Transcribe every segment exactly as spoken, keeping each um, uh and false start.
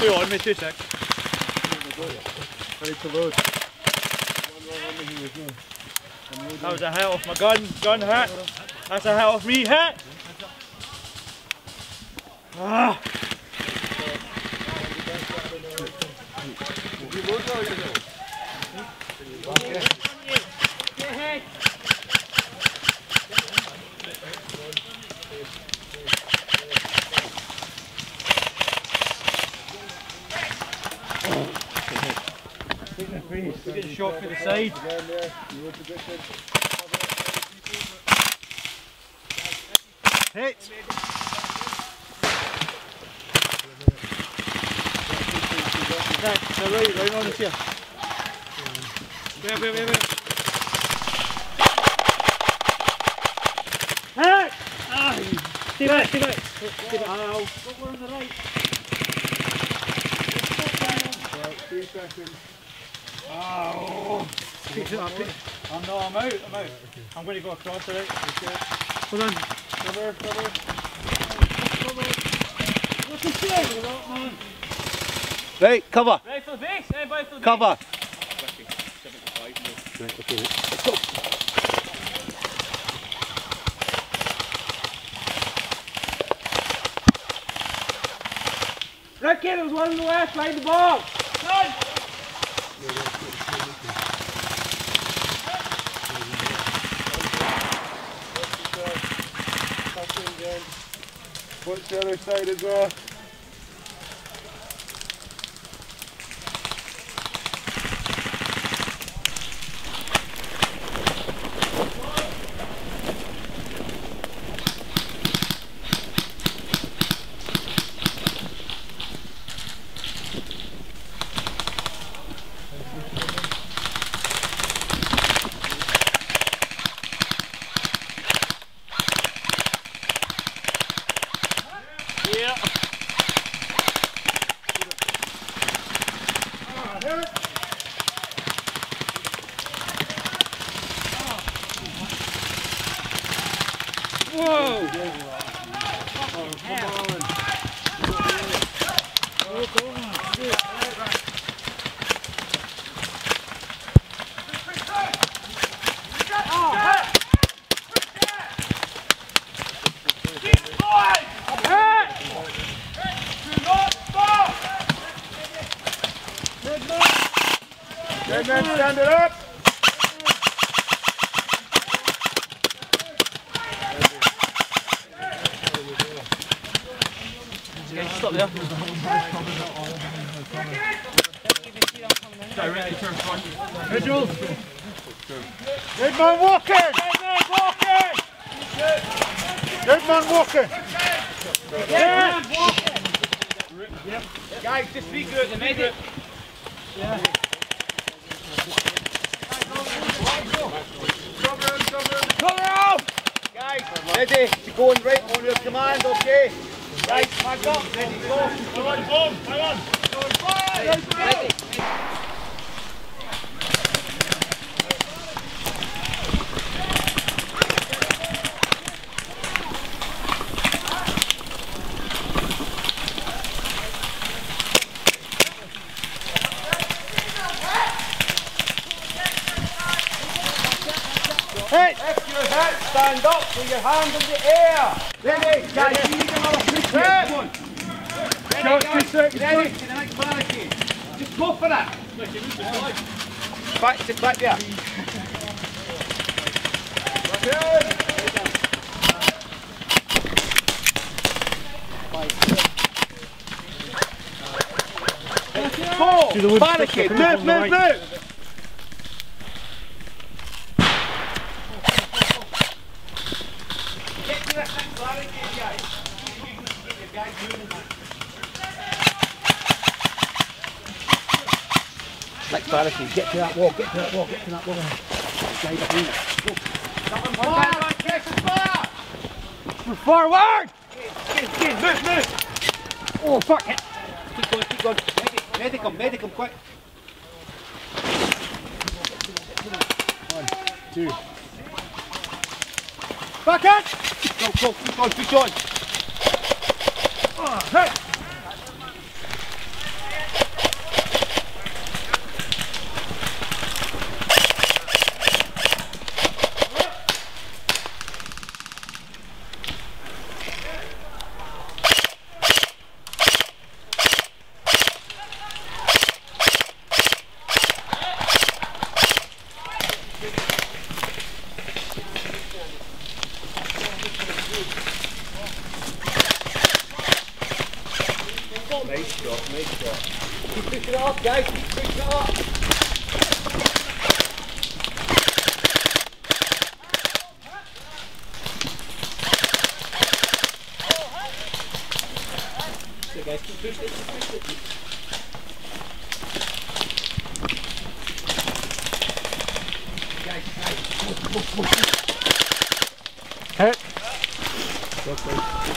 Put it on me, two secs. Ready to load. That was a hit off my gun, gun hit. That's a hit off me, hit. Ah. We're getting shot for the side. Hit! Right, so right, right on the chair. Wait, wait, wait, wait. Hit! Ah! Stay back, stay back. Stay back. Ow. Go on the right. Three seconds. Oh! Pick it up, pick it. I'm no, I'm out, I'm out. I'm going to go across the right. Okay. Hold on. Cover, cover. Cover. What's the shit? Man. Right, cover. Right for the base, everybody for the Cover. base. Right, okay, let's go. Right, kid, there was one on the left, find the ball. Run! Watch the other side as well. Yeah. Whoa! Oh, come on. Oh, come on. Dead man, stand it up! Okay, stop there. Directly turn front. Visuals. Dead man walking! Dead man walking! Dead man walking! Dead man walking! Yep. Guys, just regroup the medic. Yeah. Cover off! Guys, ready to go and right on your command, okay? Right, back up, ready, go. Come on, boom, hang on. Ready, ready. Hit! Lift your head, stand up with your hands in the air. Ready, guys, you need another three seconds. Come on. Ready, Short guys, two seconds, ready please. to the next barricade. Just go for it. Back to back there. Go! Barricade, move, move, move. Get to that next barricade, guys. Get guys moving. Next barricade, get to that wall, get to that wall, get to that wall. Guys, behind it. Go. Fire! Catch the fire! Forward! Get, get, move, move! Oh, fuck it. Keep going, keep going. Medic, medic him, medic him, quick. One, two. Back in! Go, go, keep on, keep on. Oh, hey! shot, nice shot. Keep pushing it up, guys, keep pushing it up. So guys, keep pushing it, keep pushing it. Guys, guys, push, push, push. Hit. Go, go.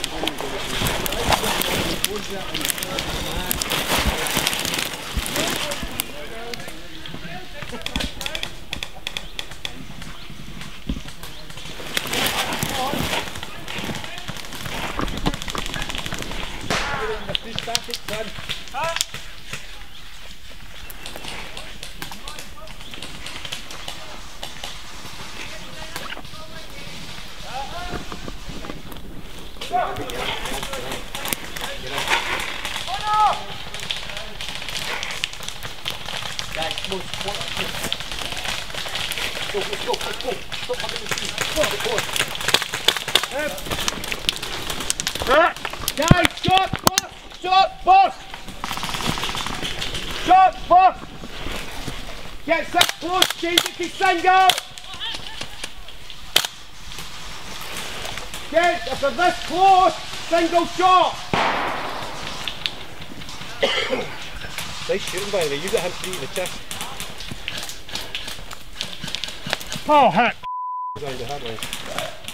Go, let's go, let's go. Stop having the speed. Go, go. Guys, shot, boss! Shot, boss! Shot, boss! Get set close, change it to single! Guys, if they're this close, single shot! Nice shooting by the way, you got him three in the chest. Oh, heck. Behind the headline.